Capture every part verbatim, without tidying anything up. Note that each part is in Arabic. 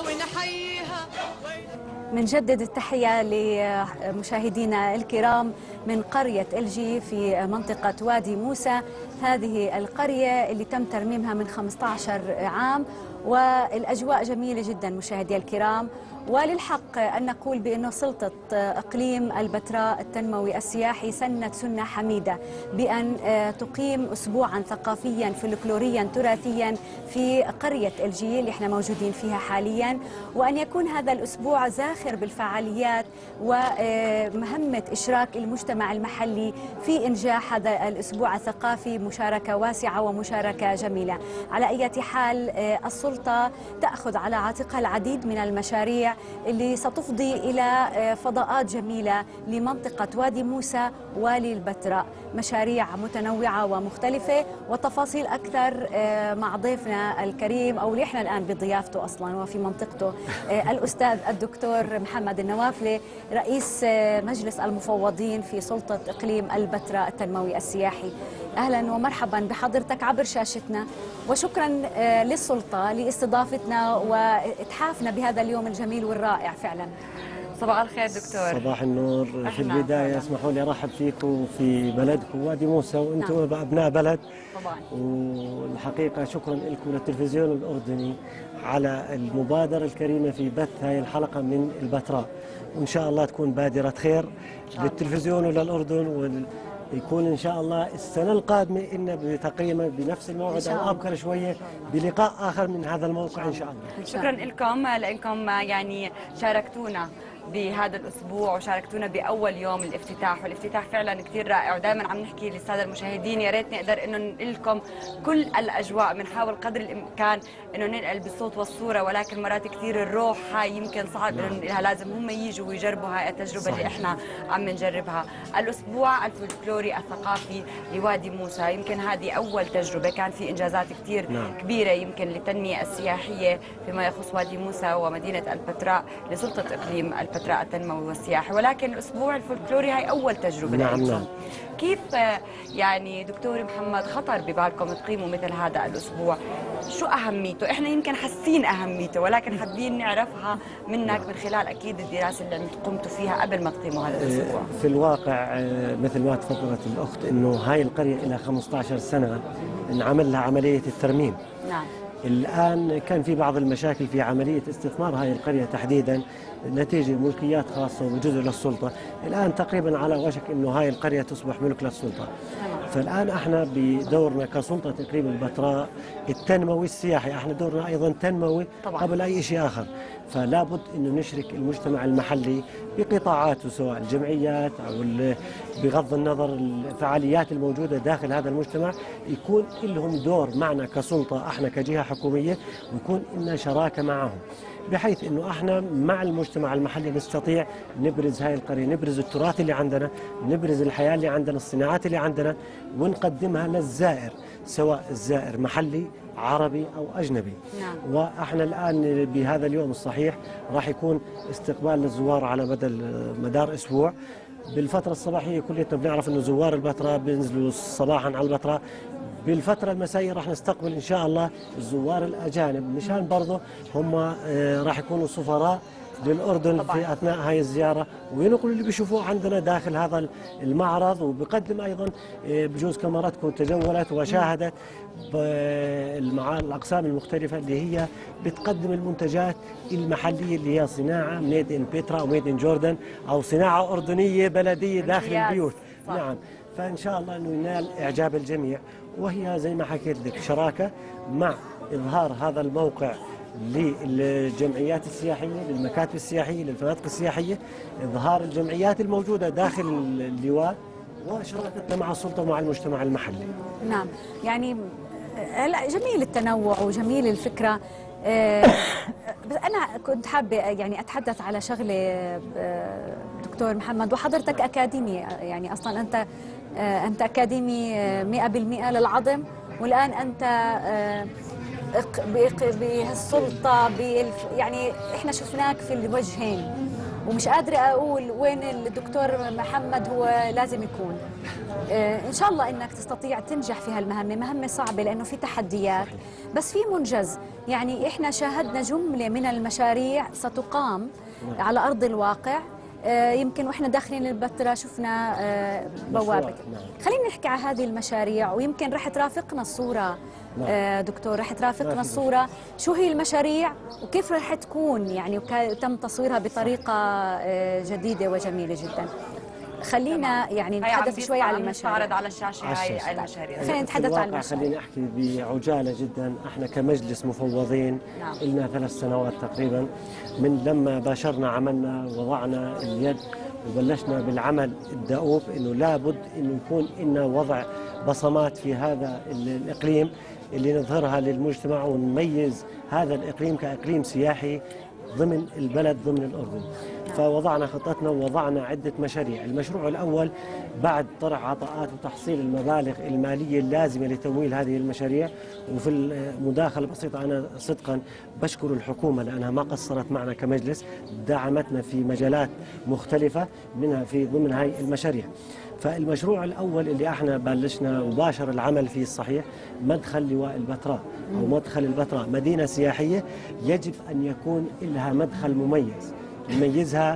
بنجدد التحية لمشاهدينا الكرام من قرية الجي في منطقة وادي موسى. هذه القرية اللي تم ترميمها من خمسة عشر عام، والأجواء جميلة جدا مشاهدي الكرام. وللحق أن نقول بأنه سلطة إقليم البتراء التنموي السياحي سنت سنة حميدة بأن تقيم أسبوعا ثقافيا فلكلوريا تراثيا في قرية الجي اللي احنا موجودين فيها حاليا، وأن يكون هذا الأسبوع زاخر بالفعاليات ومهمة إشراك المجتمع المحلي في إنجاح هذا الأسبوع الثقافي، مشاركة واسعة ومشاركة جميلة. على أي حال السلطة تأخذ على عاتقها العديد من المشاريع اللي ستفضي إلى فضاءات جميلة لمنطقة وادي موسى وللبتراء، مشاريع متنوعة ومختلفة. وتفاصيل أكثر مع ضيفنا الكريم أو اللي احنا الآن بضيافته أصلا وفي منطقته، الأستاذ الدكتور محمد النوافلي، رئيس مجلس المفوضين في سلطة إقليم البتراء التنموي السياحي. أهلا ومرحبا بحضرتك عبر شاشتنا، وشكرا للسلطة لاستضافتنا وإتحافنا بهذا اليوم الجميل والرائع فعلا. صباح الخير دكتور. صباح النور. في البداية اسمحوا لي أرحب فيكم في بلدكم وادي موسى، وأنتم نعم. أبناء بلد طبعا. والحقيقة شكرا لكم للتلفزيون الأردني على المبادرة الكريمة في بث هذه الحلقة من البتراء، وإن شاء الله تكون بادرة خير للتلفزيون وللأردن، وال يكون إن شاء الله السنة القادمة إن تقريبا بنفس الموعد أو أبكر شوية بلقاء آخر من هذا الموقع إن شاء الله. شكرا لكم لأنكم يعني شاركتونا بهذا الأسبوع وشاركتونا بأول يوم الافتتاح، والافتتاح فعلا كثير رائع. ودائما عم نحكي للسادة المشاهدين يا ريت نقدر إنه ننقل لكم كل الأجواء، بنحاول قدر الإمكان إنه ننقل بالصوت والصورة، ولكن مرات كثير الروح هاي يمكن صعب إنه ننقلها، لازم هم يجوا ويجربوا هاي التجربة صحيح. اللي إحنا عم نجربها. الأسبوع الفلكلوري الثقافي لوادي موسى، يمكن هذه أول تجربة، كان في إنجازات كثير نعم. كبيرة يمكن للتنمية السياحية فيما يخص وادي موسى ومدينة البتراء لسلطة إقليم البتراء التنموي والسياحي، ولكن الأسبوع الفلكلوري هاي أول تجربة نعم نعم. كيف يعني دكتور محمد خطر ببالكم تقيموا مثل هذا الأسبوع؟ شو أهميته؟ إحنا يمكن حاسين أهميته، ولكن حابين نعرفها منك من خلال أكيد الدراسة اللي قمتوا فيها قبل ما تقيموا هذا الأسبوع. في الواقع مثل ما تفضلت الأخت إنه هاي القرية إلى خمسة عشر سنة انعمل لها عملية الترميم. نعم. الآن كان في بعض المشاكل في عملية استثمار هاي القرية تحديدا نتيجة ملكيات خاصة وجزء للسلطة. الآن تقريبا على وشك إنه هاي القرية تصبح ملك للسلطة. فالآن احنا بدورنا كسلطة إقليم البتراء التنموي السياحي، احنا دورنا أيضا تنموي طبعا. قبل أي شيء آخر، فلا بد إنه نشرك المجتمع المحلي بقطاعاته سواء الجمعيات أو بغض النظر الفعاليات الموجودة داخل هذا المجتمع، يكون لهم دور معنا كسلطة احنا كجهة حكومية، ويكون لنا شراكة معهم، بحيث انه احنا مع المجتمع المحلي نستطيع نبرز هاي القرية، نبرز التراث اللي عندنا، نبرز الحياة اللي عندنا، الصناعات اللي عندنا، ونقدمها للزائر سواء الزائر محلي عربي أو أجنبي. نعم. وإحنا الآن بهذا اليوم الصحيح راح يكون استقبال للزوار على مدى مدار أسبوع. بالفترة الصباحية كليتنا بنعرف إنه زوار البتراء بينزلوا صباحا على البتراء. بالفترة المسائية راح نستقبل إن شاء الله الزوار الأجانب، مشان برضه هم راح يكونوا سفراء للأردن طبعا. في أثناء هاي الزيارة، وينقلوا اللي بيشوفوه عندنا داخل هذا المعرض. وبقدم أيضا بجوز كاميراتكم تجولت وشاهدت الأقسام المختلفة اللي هي بتقدم المنتجات المحلية اللي هي صناعة ميد إن بيترا أو ميد إن جوردن أو صناعة أردنية بلدية داخل البيوت. صح. نعم. فإن شاء الله أنه ينال إعجاب الجميع، وهي زي ما حكيت لك شراكة مع إظهار هذا الموقع للجمعيات السياحية، للمكاتب السياحية، للفنادق السياحية، إظهار الجمعيات الموجودة داخل اللواء، وشراكتنا مع السلطة ومع المجتمع المحلي. نعم، يعني هلا جميل التنوع وجميل الفكرة. بس أنا كنت حابة يعني أتحدث على شغلة دكتور محمد، وحضرتك أكاديمي، يعني أصلا أنت أنت أكاديمي مئة بالمئة للعظم، والآن أنت بالسلطة بالف... يعني إحنا شفناك في الوجهين، ومش قادرة أقول وين الدكتور محمد هو لازم يكون. إن شاء الله إنك تستطيع تنجح في هالمهمة، مهمة صعبة لأنه في تحديات، بس في منجز، يعني إحنا شاهدنا جملة من المشاريع ستقام نعم. على أرض الواقع. آه يمكن وإحنا داخلين البتراء شفنا آه بوابة. نعم. خلينا نحكي على هذه المشاريع، ويمكن رح ترافقنا الصورة. نعم. آه دكتور رح ترافقنا نعم. الصورة، شو هي المشاريع وكيف رح تكون، يعني وتم تصويرها بطريقة آه جديدة وجميلة جدا. خلينا يعني نتحدث شوي عن المشاريع. نستعرض على الشاشة هاي المشاريع. خلينا نتحدث عن المشاريع. خليني أحكي بعجالة جدا. احنا كمجلس مفوضين نعم. لنا ثلاث سنوات تقريبا من لما باشرنا عملنا وضعنا اليد وبلشنا بالعمل الدؤوب انه لابد انه يكون لنا وضع بصمات في هذا الإقليم اللي نظهرها للمجتمع ونميز هذا الإقليم كإقليم سياحي ضمن البلد ضمن الأردن. فوضعنا خطتنا ووضعنا عدة مشاريع. المشروع الأول بعد طرح عطاءات وتحصيل المبالغ المالية اللازمة لتمويل هذه المشاريع، وفي المداخلة بسيطة أنا صدقا بشكر الحكومة لأنها ما قصرت معنا كمجلس، دعمتنا في مجالات مختلفة منها في ضمن هذه المشاريع. فالمشروع الأول اللي احنا بلشنا وباشر العمل فيه الصحيح مدخل لواء البتراء أو مدخل البتراء، مدينة سياحية يجب أن يكون لها مدخل مميز يميزها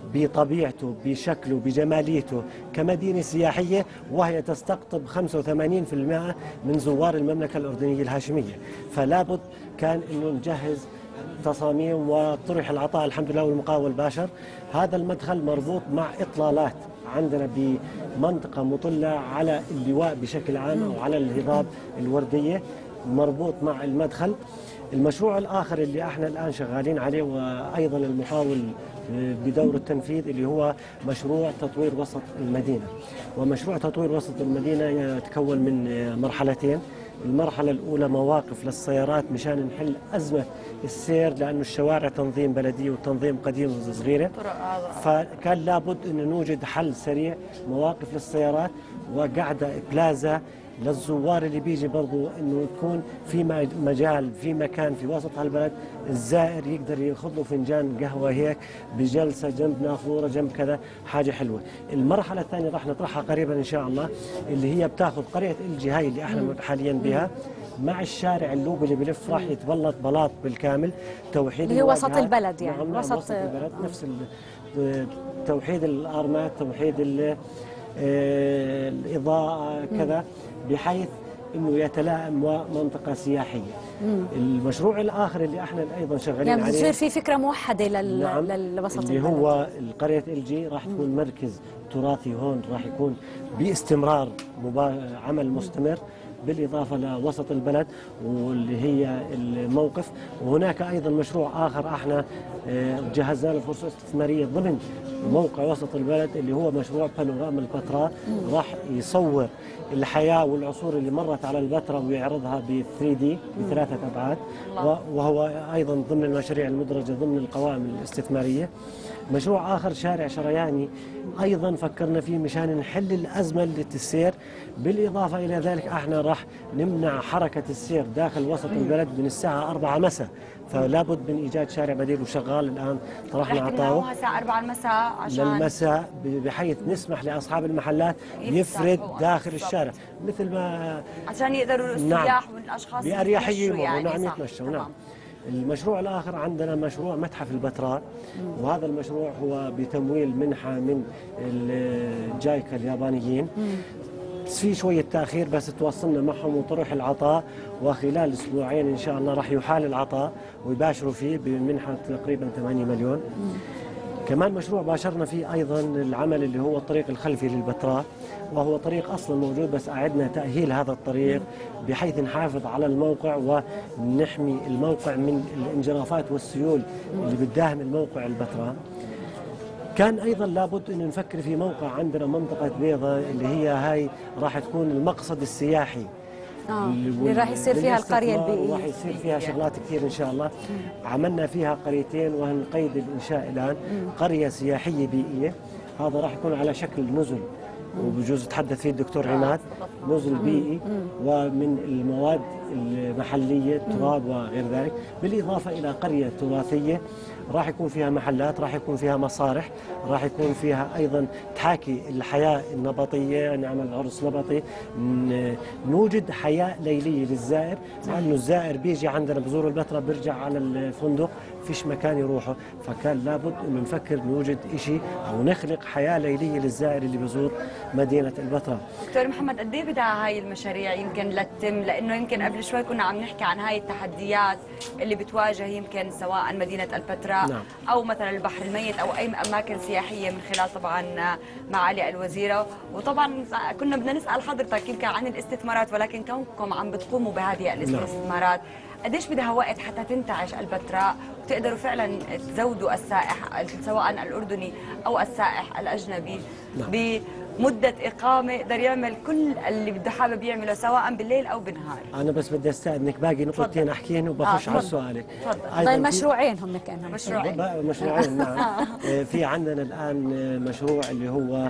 بطبيعته بشكله بجماليته كمدينة سياحية، وهي تستقطب خمسة وثمانين بالمئة من زوار المملكة الأردنية الهاشمية. فلا بد كان أنه نجهز تصاميم وطرح العطاء الحمد لله والمقاول باشر. هذا المدخل مربوط مع إطلالات عندنا بمنطقة مطلة على اللواء بشكل عام أو على الهضاب الوردية مربوط مع المدخل. المشروع الآخر اللي احنا الآن شغالين عليه وأيضا المحاول بدور التنفيذ اللي هو مشروع تطوير وسط المدينة. ومشروع تطوير وسط المدينة يتكون من مرحلتين. المرحلة الأولى مواقف للسيارات مشان نحل أزمة السير لأنه الشوارع تنظيم بلدي وتنظيم قديم صغيرة، فكان لابد أن نوجد حل سريع مواقف للسيارات وقعدة بلازا للزوار اللي بيجي برضو انه يكون في مجال في مكان في وسط هالبلد الزائر يقدر ياخذ له فنجان قهوه هيك بجلسه جنب نافوره جنب كذا، حاجه حلوه. المرحله الثانيه راح نطرحها قريبا ان شاء الله اللي هي بتاخذ قريه الجي هاي اللي احنا حاليا بها مع الشارع اللوب اللي بلف راح يتبلط بلاط بالكامل، توحيد اللي هو وسط البلد يعني نعم وسط, وسط البلد نفس توحيد الارمات توحيد الإضاءة كذا بحيث أنه يتلائم ومنطقة سياحية. مم. المشروع الآخر اللي احنا أيضا شغالين يعني عليه يصير في فكرة موحدة لل... نعم للوسط اللي البلد. هو قرية الجي راح تكون مم. مركز تراثي هون راح يكون باستمرار مبا... عمل مستمر بالإضافة لوسط البلد واللي هي الموقف. وهناك أيضا مشروع آخر احنا جهزنا له فرصة استثمارية ضمن موقع وسط البلد اللي هو مشروع بانوراما البتراء، راح يصور الحياة والعصور اللي مرت على البتراء ويعرضها ب ثري دي بثلاثة أبعاد، وهو أيضا ضمن المشاريع المدرجة ضمن القوائم الاستثمارية. مشروع آخر شارع شرياني أيضا فكرنا فيه مشان نحل الأزمة اللي تسير. بالإضافة إلى ذلك احنا راح نمنع حركة السير داخل وسط البلد من الساعة أربعة مساء، فلا بد من إيجاد شارع بديل وشغال الآن طرحنا عطاوه الساعة أربعة المساء عشان للمساء بحيث نسمح لأصحاب المحلات يفرد داخل الشارع مثل ما عشان يقدروا السياح نعم والأشخاص بأريحية يعني نعم يتمشوا. نعم. المشروع الآخر عندنا مشروع متحف البتراء، وهذا المشروع هو بتمويل منحة من الجايكا اليابانيين. في شوية تأخير بس تواصلنا معهم وطرح العطاء، وخلال أسبوعين إن شاء الله راح يحال العطاء ويباشروا فيه بمنحة تقريبا ثمانية مليون. كمان مشروع باشرنا فيه أيضا العمل اللي هو الطريق الخلفي للبتراء، وهو طريق أصلا موجود بس أعدنا تأهيل هذا الطريق بحيث نحافظ على الموقع ونحمي الموقع من الانجرافات والسيول اللي بتداهم الموقع البتراء. كان أيضا لابد أن نفكر في موقع عندنا منطقة بيضة اللي هي هاي راح تكون المقصد السياحي آه. اللي راح يصير فيها القرية البيئية، راح يصير فيها شغلات كثير إن شاء الله. مم. عملنا فيها قريتين وهن قيد الإنشاء الآن. مم. قرية سياحية بيئية، هذا راح يكون على شكل نزل وبجوز يتحدث فيه الدكتور عماد، نزل بيئي ومن المواد المحلية التراب وغير ذلك، بالإضافة إلى قرية تراثية راح يكون فيها محلات، راح يكون فيها مسارح، راح يكون فيها أيضا تحاكي الحياة النبطية، نعمل عرس نبطي، نوجد حياة ليلية للزائر، لأنه الزائر بيجي عندنا بزور البتراء بيرجع على الفندق فيش مكان يروحه، فكان لابد انه نفكر نوجد شيء او نخلق حياه ليليه للزائر اللي بزور مدينه البتراء. دكتور محمد، قد ايه بدها هاي المشاريع يمكن لتتم؟ لانه يمكن قبل شوي كنا عم نحكي عن هاي التحديات اللي بتواجه يمكن سواء مدينه البتراء نعم. او مثلا البحر الميت او اي اماكن سياحيه، من خلال طبعا معالي الوزيره، وطبعا كنا بدنا نسال حضرتك يمكن عن الاستثمارات، ولكن كونكم عم بتقوموا بهذه الاستثمارات نعم. قديش بدها وقت حتى تنتعش البتراء وتقدروا فعلا تزودوا السائح سواء الأردني أو السائح الأجنبي نعم. بمدة إقامة يقدر يعمل كل اللي بده حابب يعمله سواء بالليل أو بالنهار؟ أنا بس بدي أستأذنك باقي نقطتين أحكيهن وبخش آه على سؤالك. تفضل. طيب مشروعين هم كانوا مشروعين مشروعين نعم. في عندنا الآن مشروع اللي هو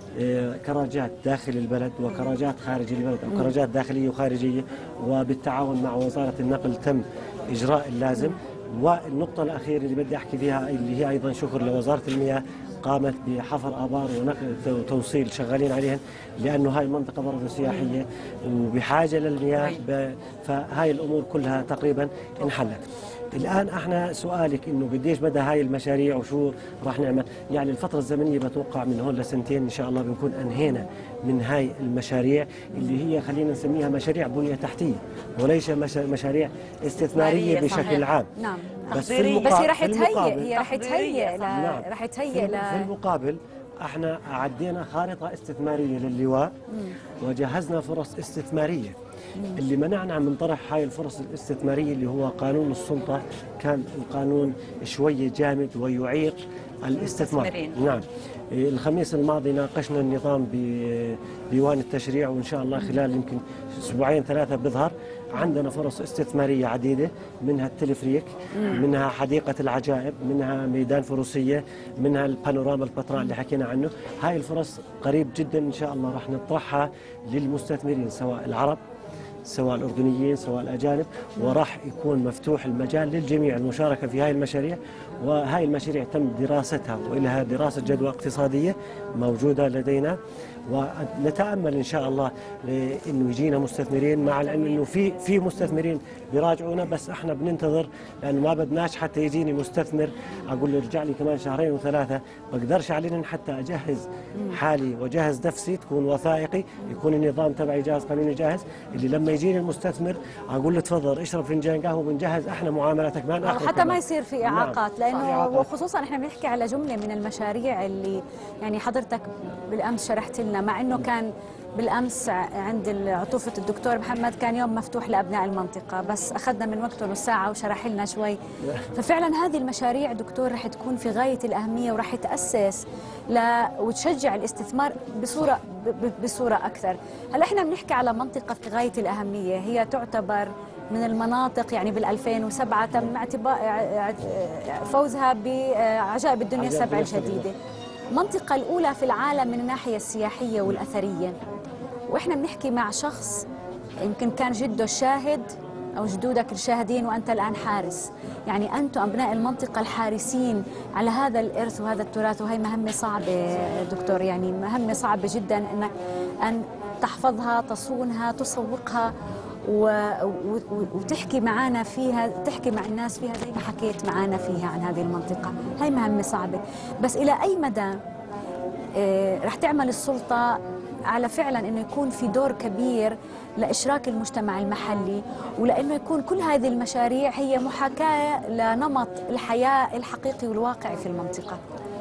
كراجات داخل البلد وكراجات خارج البلد أو كراجات داخلية وخارجية، وبالتعاون مع وزارة النقل تم إجراء اللازم. والنقطة الأخيرة اللي بدي أحكي فيها اللي هي أيضا شكر لوزارة المياه، قامت بحفر آبار ونقل وتوصيل شغالين عليهن، لأنه هاي منطقة برضه سياحية وبحاجة للمياه، فهاي الأمور كلها تقريبا انحلت. الآن احنا سؤالك انه قديش بدها هاي المشاريع وشو راح نعمل، يعني الفترة الزمنية بتوقع من هون لسنتين ان شاء الله بنكون انهينا من هاي المشاريع اللي هي خلينا نسميها مشاريع بنية تحتية وليس مشاريع استثمارية بشكل عام. نعم. بس في بس هي راح تهيئ هي راح تهيئ نعم. راح تهيئ في المقابل احنا عدينا خارطة استثمارية للواء وجهزنا فرص استثمارية. اللي منعنا من طرح هاي الفرص الاستثمارية اللي هو قانون السلطة، كان القانون شوية جامد ويعيق الاستثمار. نعم. الخميس الماضي ناقشنا النظام بديوان التشريع، وإن شاء الله خلال يمكن أسبوعين ثلاثة بيظهر عندنا فرص استثمارية عديدة، منها التلفريك، منها حديقة العجائب، منها ميدان فروسية، منها البانوراما البتراء اللي حكينا عنه. هاي الفرص قريب جدا إن شاء الله راح نطرحها للمستثمرين سواء العرب سواء الأردنيين سواء الأجانب، وراح يكون مفتوح المجال للجميع المشاركة في هاي المشاريع. وهاي المشاريع تم دراستها وإلها دراسة جدوى اقتصادية موجودة لدينا، ونتأمل إن شاء الله إنه يجينا مستثمرين، مع العلم إنه في في مستثمرين بيراجعونا، بس إحنا بننتظر لأنه ما بدناش حتى يجيني مستثمر أقول له ارجع لي كمان شهرين وثلاثة، بقدرش علينا حتى أجهز حالي وجهز نفسي، تكون وثائقي، يكون النظام تبعي جاهز، قانوني جاهز، اللي لما يجيني المستثمر أقول له تفضل اشرب فنجان قهوة وبنجهز إحنا معاملاتك كمان آخر حتى كمان. ما يصير في إعاقات. نعم. لأنه وخصوصا إحنا بنحكي على جملة من المشاريع اللي يعني حضرتك بالأمس شرحت لنا، مع إنه كان بالأمس عند عطوفة الدكتور محمد كان يوم مفتوح لأبناء المنطقة، بس أخذنا من وقته نص ساعة وشرح لنا شوي. ففعلا هذه المشاريع دكتور رح تكون في غاية الأهمية ورح تأسس ل... وتشجع الاستثمار بصورة بصورة أكثر. هلا إحنا بنحكي على منطقة في غاية الأهمية، هي تعتبر من المناطق يعني بال ألفين وسبعة تم اعتبار فوزها بعجائب الدنيا السبع الجديدة، المنطقة الأولى في العالم من الناحية السياحية والأثرية. وإحنا بنحكي مع شخص يمكن كان جده الشاهد أو جدودك الشاهدين وأنت الآن حارس، يعني أنتم أبناء المنطقة الحارسين على هذا الإرث وهذا التراث، وهي مهمة صعبة دكتور، يعني مهمة صعبة جدا أنك أن تحفظها، تصونها، تسوقها و... و... وتحكي معنا فيها، تحكي مع الناس فيها زي ما حكيت معنا فيها عن هذه المنطقة. هاي مهمة صعبة، بس إلى أي مدى إيه رح تعمل السلطة على فعلا أنه يكون في دور كبير لإشراك المجتمع المحلي، ولأنه يكون كل هذه المشاريع هي محاكاة لنمط الحياة الحقيقي والواقعي في المنطقة؟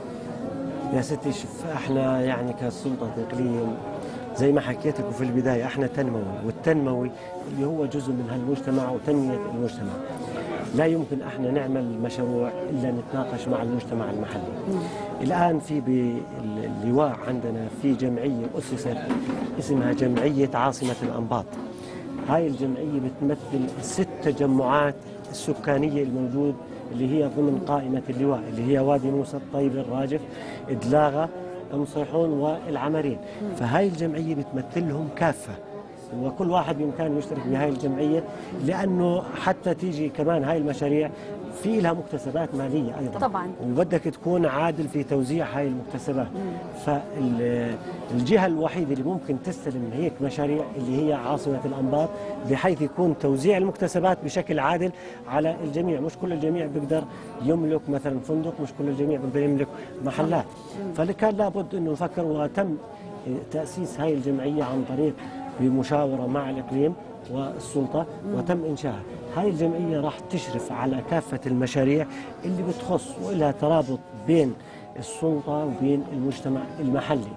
يا ستي شوف، احنا يعني كسلطة إقليم زي ما حكيت لكم في البداية احنا تنموي، والتنموي اللي هو جزء من هالمجتمع وتنمية المجتمع. لا يمكن احنا نعمل مشروع الا نتناقش مع المجتمع المحلي. مم. الان في باللواء عندنا في جمعية أسست اسمها جمعية عاصمة الأنباط. هاي الجمعية بتمثل ست تجمعات السكانية الموجود اللي هي ضمن قائمة اللواء، اللي هي وادي موسى، الطيب، الراجف، إدلاغة، أم صيحون والعمرين. فهاي الجمعية بتمثلهم كافة، وكل واحد بإمكانه يشترك بهاي الجمعية، لأنه حتى تيجي كمان هاي المشاريع في لها مكتسبات ماليه ايضا طبعا، وبدك تكون عادل في توزيع هاي المكتسبات. فالجهه الوحيده اللي ممكن تستلم هيك مشاريع اللي هي عاصمه الانباط، بحيث يكون توزيع المكتسبات بشكل عادل على الجميع. مش كل الجميع بيقدر يملك مثلا فندق، مش كل الجميع بيقدر يملك محلات. فكان لابد انه نفكر، وتم تاسيس هاي الجمعيه عن طريق بمشاوره مع الاقليم والسلطه، وتم انشائها. هاي الجمعيه راح تشرف على كافه المشاريع اللي بتخص ولها ترابط بين السلطه وبين المجتمع المحلي.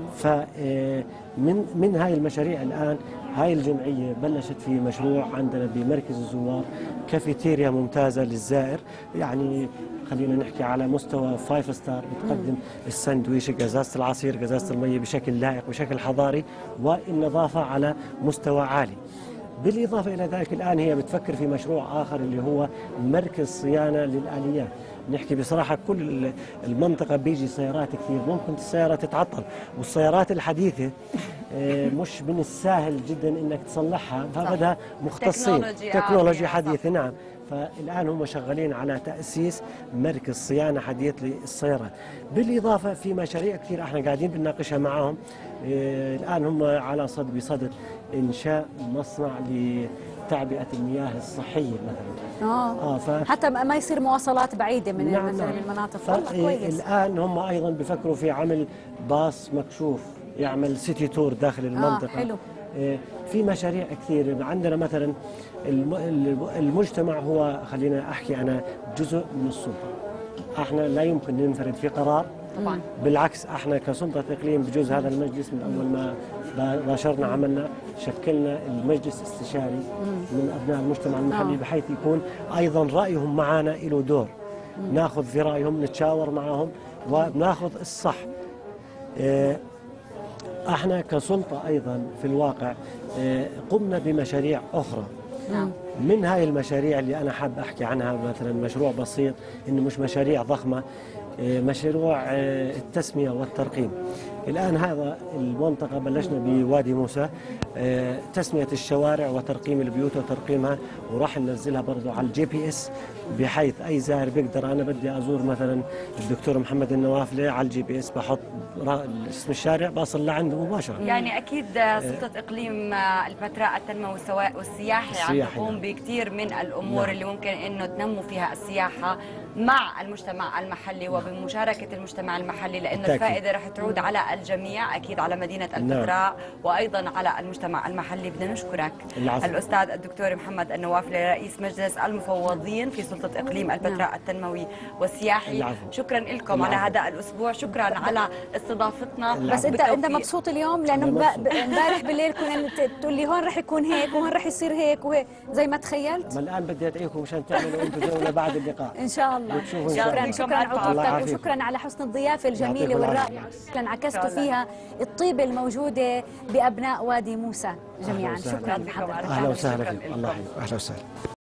فمن من هاي المشاريع الان هاي الجمعيه بلشت في مشروع عندنا بمركز الزوار، كافيتيريا ممتازه للزائر، يعني خلينا نحكي على مستوى فايف ستار، بتقدم الساندويش، قزازه العصير، قزازه المي بشكل لائق بشكل حضاري، والنظافه على مستوى عالي. بالإضافة إلى ذلك الآن هي بتفكر في مشروع آخر اللي هو مركز صيانة للآليات. نحكي بصراحة كل المنطقة بيجي سيارات كثير، ممكن السيارة تتعطل، والسيارات الحديثة مش من السهل جدا انك تصلحها، فبدها مختصين تكنولوجيا حديثة. نعم، فالآن هم شغالين على تأسيس مركز صيانة حديث للسيارات. بالإضافة في مشاريع كثير احنا قاعدين بنناقشها معهم. الآن هم على صد بصدد إنشاء مصنع لتعبئة المياه الصحية مثلا. اه, آه ف... حتى ما يصير مواصلات بعيدة من نعم مثلا نعم. المناطق. والله كويس. الآن هم أيضا بفكروا في عمل باص مكشوف يعمل سيتي تور داخل المنطقة. آه حلو. في مشاريع كثير عندنا. مثلا المجتمع هو، خلينا أحكي أنا، جزء من السلطة. احنا لا يمكن ننفرد في قرار طبعا. بالعكس احنا كسلطة اقليم بجوز هذا المجلس من اول ما باشرنا عملنا شكلنا المجلس الاستشاري من ابناء المجتمع المحلي، بحيث يكون ايضا رايهم معنا له دور. ناخذ في رايهم، نتشاور معهم وناخذ الصح. اه احنا كسلطة ايضا في الواقع اه قمنا بمشاريع اخرى. نعم. من هاي المشاريع اللي أنا حاب أحكي عنها مثلا مشروع بسيط، إنه مش مشاريع ضخمة، مشروع التسمية والترقيم. الآن هذا المنطقة بلشنا بوادي موسى تسمية الشوارع وترقيم البيوت وترقيمها، وراح ننزلها برضو على الجي بي اس، بحيث أي زائر بيقدر، أنا بدي أزور مثلا الدكتور محمد النوافلي، على الجي بي اس بحط اسم الشارع بصل لعنده مباشرة. يعني أكيد سلطة إقليم البتراء التنموي والسياحي عم تقوم بكثير من الأمور نعم. اللي ممكن إنه تنمو فيها السياحة مع المجتمع المحلي وبمشاركة المجتمع المحلي، لأنه الفائدة رح تعود على الجميع، أكيد على مدينة البتراء نعم. وأيضا على المجتمع المحلي. بدنا نشكرك العفو. الأستاذ الدكتور محمد النوافلي، رئيس مجلس المفوضين في سلطة إقليم البتراء التنموي والسياحي. العفو. شكرا لكم على هذا الأسبوع، شكرا على استضافتنا. بس أنت أنت مبسوط اليوم؟ لأنه امبارح بالليل كنا تقول لي هون رح يكون هيك وهون رح يصير هيك وهيك زي ما تخيلت. ما الآن بدي أدعيكم مشان تعملوا أنتم جولة بعد اللقاء. إن شاء الله. شكرا شكرا عطفتك، وشكرا على حسن الضيافة الجميلة والرائعة اللي انعكستوا فيها الطيبة الموجودة بأبناء وادي موسى جميعا. شكرا لحضرتك. أهلا وسهلا فيكم. الله يحييك. أهلا وسهلا.